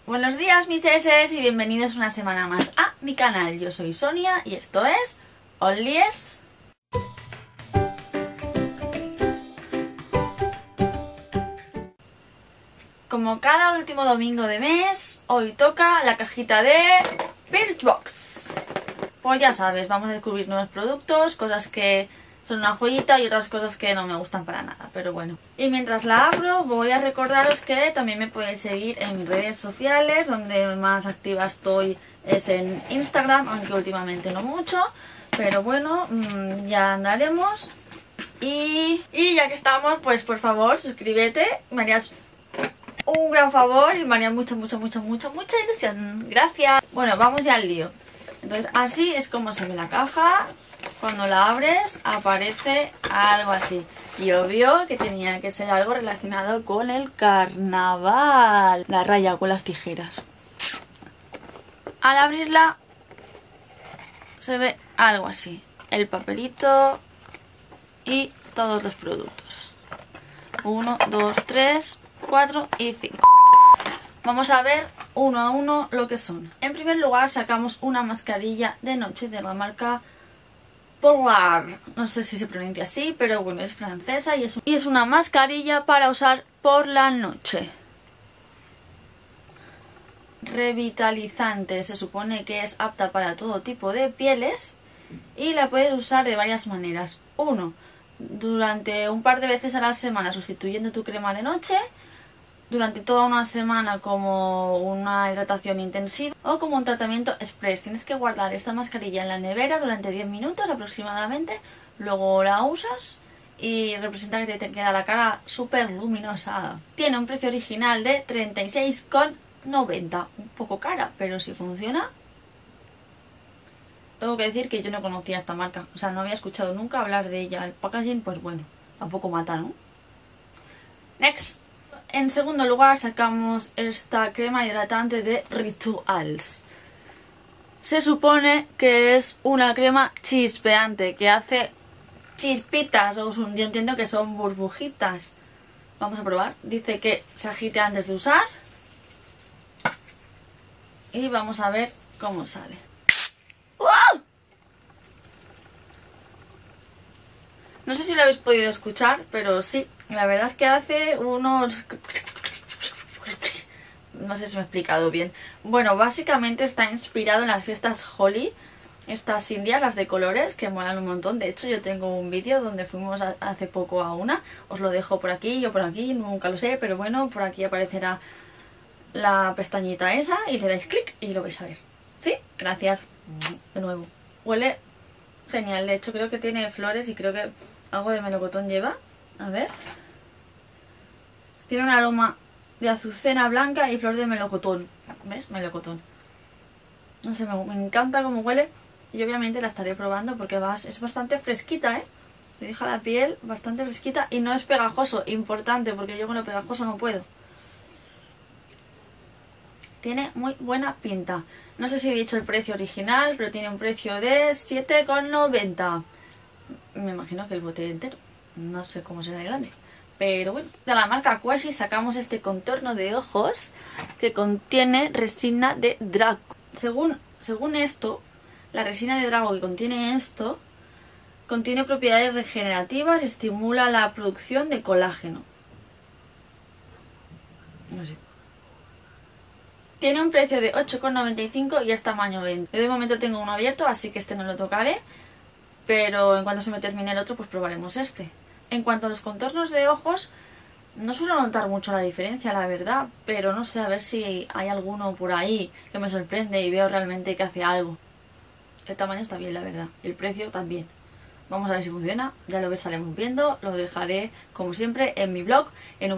Buenos días mis eses y bienvenidos una semana más a mi canal. Yo soy Sonia y esto es Only Es. Como cada último domingo de mes, hoy toca la cajita de Birchbox. Pues ya sabes, vamos a descubrir nuevos productos, cosas que son una joyita y otras cosas que no me gustan para nada, pero bueno. Y mientras la abro voy a recordaros que también me podéis seguir en mis redes sociales, donde más activa estoy es en Instagram, aunque últimamente no mucho, pero bueno, ya andaremos. Y ya que estamos, pues por favor suscríbete, me harías un gran favor y me haría mucha ilusión. Gracias. Bueno, vamos ya al lío. Entonces así es como se ve la caja. Cuando la abres aparece algo así. Y obvio que tenía que ser algo relacionado con el carnaval. La raya con las tijeras. Al abrirla se ve algo así. El papelito y todos los productos. 1, 2, 3, 4 y 5. Vamos a ver uno a uno lo que son. En primer lugar sacamos una mascarilla de noche de la marca Polar. No sé si se pronuncia así, pero bueno, es francesa y es una mascarilla para usar por la noche. Revitalizante, se supone que es apta para todo tipo de pieles y la puedes usar de varias maneras. 1. Durante un par de veces a la semana sustituyendo tu crema de noche, durante toda una semana como una hidratación intensiva o como un tratamiento express. Tienes que guardar esta mascarilla en la nevera durante 10 minutos aproximadamente, luego la usas y representa que te queda la cara súper luminosa. Tiene un precio original de 36,90, un poco cara, pero si funciona. Tengo que decir que yo no conocía esta marca, o sea, no había escuchado nunca hablar de ella. El packaging, pues bueno, tampoco mata, ¿no? Next. En segundo lugar sacamos esta crema hidratante de Rituals. Se supone que es una crema chispeante, que hace chispitas, o yo entiendo que son burbujitas. Vamos a probar. Dice que se agite antes de usar. Y vamos a ver cómo sale. ¡Wow! No sé si lo habéis podido escuchar, pero sí. La verdad es que hace unos... No sé si me he explicado bien. Bueno, básicamente está inspirado en las fiestas Holi. Estas indias, las de colores, que molan un montón. De hecho, yo tengo un vídeo donde fuimos hace poco a una. Os lo dejo por aquí, yo por aquí, nunca lo sé. Pero bueno, por aquí aparecerá la pestañita esa y le dais clic y lo vais a ver. ¿Sí? Gracias. De nuevo. Huele genial. De hecho, creo que tiene flores y creo que algo de melocotón lleva. A ver. Tiene un aroma de azucena blanca y flor de melocotón. ¿Ves? Melocotón. No sé, me encanta cómo huele. Y obviamente la estaré probando porque es bastante fresquita, ¿eh? Me deja la piel bastante fresquita y no es pegajoso. Importante, porque yo con lo pegajoso no puedo. Tiene muy buena pinta. No sé si he dicho el precio original, pero tiene un precio de 7,90. Me imagino que el bote entero. No sé cómo será de grande. Pero bueno, de la marca Quashi sacamos este contorno de ojos que contiene resina de drago. Según esto, la resina de drago que contiene esto contiene propiedades regenerativas y estimula la producción de colágeno. No sé. Tiene un precio de 8,95 y es tamaño 20. Yo de momento tengo uno abierto, así que este no lo tocaré. Pero en cuanto se me termine el otro, pues probaremos este. En cuanto a los contornos de ojos, no suelo notar mucho la diferencia, la verdad. Pero no sé, a ver si hay alguno por ahí que me sorprende y veo realmente que hace algo. El tamaño está bien, la verdad. El precio también. Vamos a ver si funciona. Ya lo estaremos viendo. Lo dejaré, como siempre, en mi blog en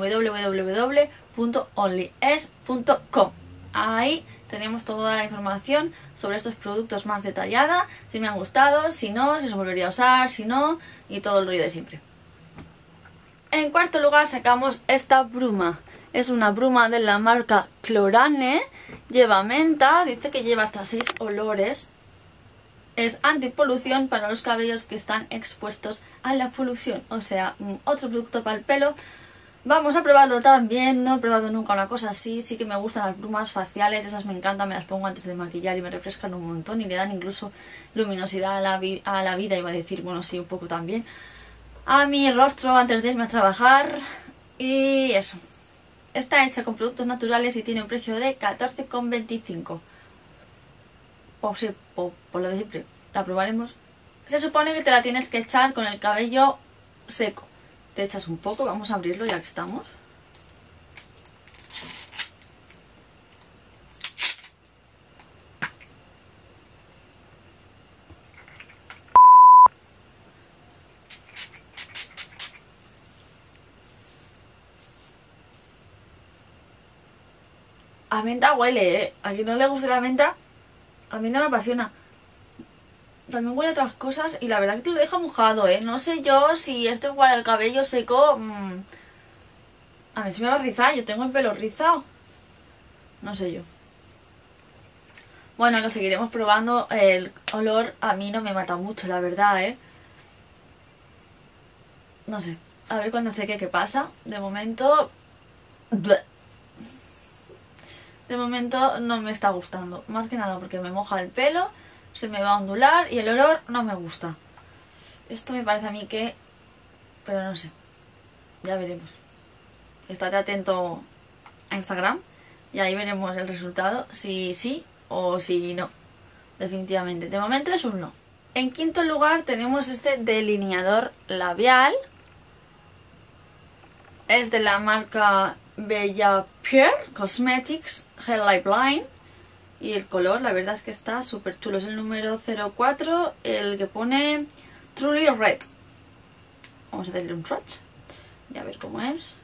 www.onlyes.com. Ahí tenemos toda la información sobre estos productos más detallada. Si me han gustado, si no, si los volvería a usar, si no, y todo el rollo de siempre. En cuarto lugar sacamos esta bruma. Es una bruma de la marca Clorane. Lleva menta, dice que lleva hasta 6 olores. Es antipolución para los cabellos que están expuestos a la polución. O sea, otro producto para el pelo Vamos a probarlo también. No he probado nunca una cosa así. Sí que me gustan las plumas faciales, esas me encantan, me las pongo antes de maquillar y me refrescan un montón y le dan incluso luminosidad a la vida, iba a decir, bueno, sí, un poco también, a mi rostro antes de irme a trabajar. Y eso. Está hecha con productos naturales y tiene un precio de 14,25. Pues sí, por lo de siempre. La probaremos. Se supone que te la tienes que echar con el cabello seco. Te echas un poco, vamos a abrirlo ya que estamos. A menta huele, ¿eh? A quien no le guste la menta, a mí no me apasiona. También huele a otras cosas y la verdad que te lo deja mojado, ¿eh? No sé yo si esto igual al cabello seco... A ver si me va a rizar, yo tengo el pelo rizado. No sé yo. Bueno, lo seguiremos probando. El olor a mí no me mata mucho, la verdad, ¿eh? No sé. A ver cuando seque qué pasa. De momento... bleh. De momento no me está gustando. Más que nada porque me moja el pelo, se me va a ondular y el olor no me gusta. Esto me parece a mí que... Pero no sé. Ya veremos. Estate atento a Instagram y ahí veremos el resultado. Si sí o si no. Definitivamente. De momento es un no. En quinto lugar tenemos este delineador labial. Es de la marca Bella Pierre Cosmetics Gel Lifeline. Y el color, la verdad es que está súper chulo. Es el número 04, el que pone Truly Red. Vamos a hacerle un swatch y a ver cómo es.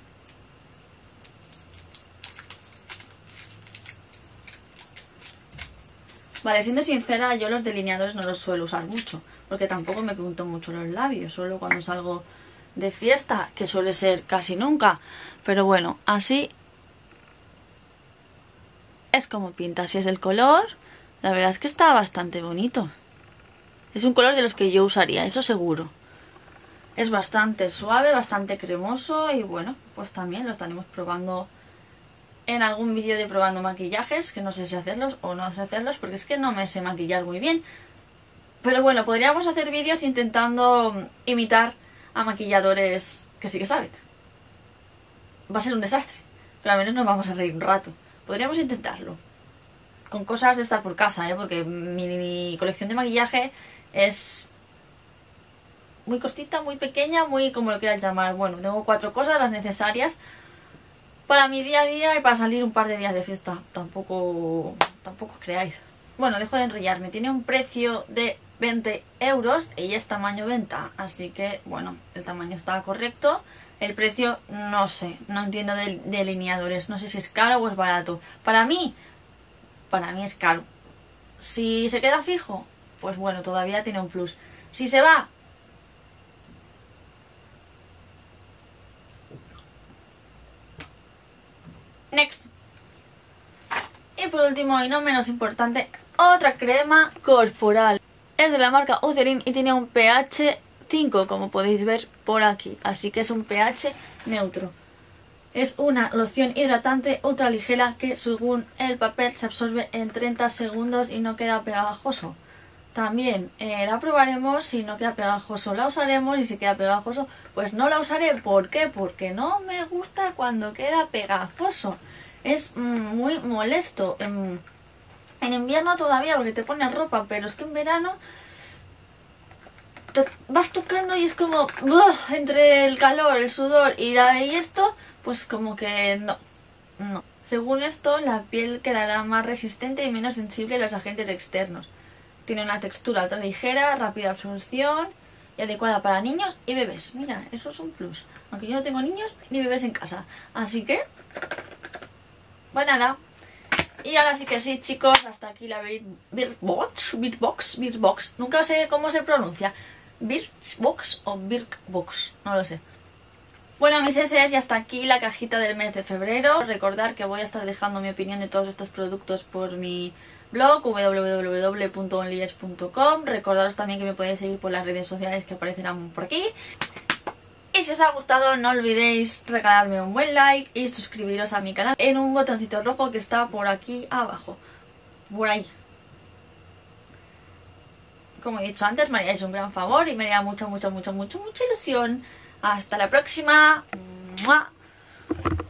Vale, siendo sincera, yo los delineadores no los suelo usar mucho, porque tampoco me pinto mucho los labios, solo cuando salgo de fiesta, que suele ser casi nunca. Pero bueno, así es como pinta. Así es el color. La verdad es que está bastante bonito. Es un color de los que yo usaría, eso seguro. Es bastante suave, bastante cremoso y bueno, pues también lo estaremos probando en algún vídeo de probando maquillajes, que no sé si hacerlos o no sé hacerlos, porque es que no me sé maquillar muy bien. Pero bueno, podríamos hacer vídeos intentando imitar a maquilladores que sí que saben. Va a ser un desastre, pero al menos nos vamos a reír un rato. Podríamos intentarlo. Con cosas de estar por casa, porque mi colección de maquillaje es muy cortita, muy pequeña, muy como lo quieras llamar. Bueno, tengo 4 cosas, las necesarias para mi día a día y para salir un par de días de fiesta. Tampoco os creáis. Bueno, dejo de enrollarme. Tiene un precio de 20 euros y es tamaño venta. Así que, bueno, el tamaño está correcto. El precio, no sé. No entiendo de delineadores. No sé si es caro o es barato. Para mí es caro. Si se queda fijo, pues bueno, todavía tiene un plus. Si se va... Next. Y por último y no menos importante, otra crema corporal. Es de la marca Eucerin y tiene un pH 5, como podéis ver por aquí. Así que es un pH neutro. Es una loción hidratante ultra ligera que según el papel se absorbe en 30 segundos y no queda pegajoso. También la probaremos. Si no queda pegajoso la usaremos y si queda pegajoso pues no la usaré. ¿Por qué? Porque no me gusta cuando queda pegajoso. Es muy molesto. En invierno todavía porque te pones ropa, pero es que en verano te vas tocando y es como entre el calor, el sudor y esto, pues como que no. Según esto, la piel quedará más resistente y menos sensible a los agentes externos. Tiene una textura ultra ligera, rápida absorción y adecuada para niños y bebés. Mira, eso es un plus. Aunque yo no tengo niños ni bebés en casa. Así que, pues nada. Y ahora sí que sí, chicos, hasta aquí la Birchbox. Nunca sé cómo se pronuncia. Birchbox o Birkbox, no lo sé. Bueno, mis SS, y hasta aquí la cajita del mes de febrero. Recordad que voy a estar dejando mi opinión de todos estos productos por mi blog www.onlyes.com. Recordaros también que me podéis seguir por las redes sociales que aparecerán por aquí. Y Y si os ha gustado no olvidéis regalarme un buen like y suscribiros a mi canal en un botoncito rojo que está por aquí abajo. Por ahí. Como he dicho antes, me haríais un gran favor y me haría mucha ilusión. Hasta la próxima. ¡Mua!